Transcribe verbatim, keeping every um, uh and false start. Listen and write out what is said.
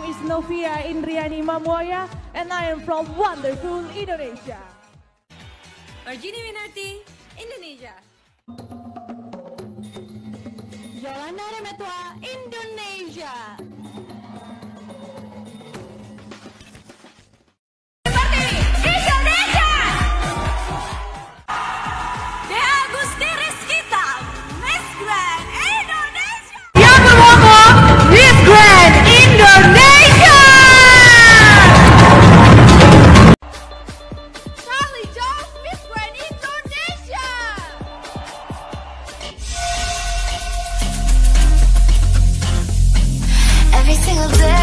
is Novia Indriani Mamoya, and I am from wonderful Indonesia. Arjini Winarti, Indonesia. Yolanda Remetua, Indonesia. Every single day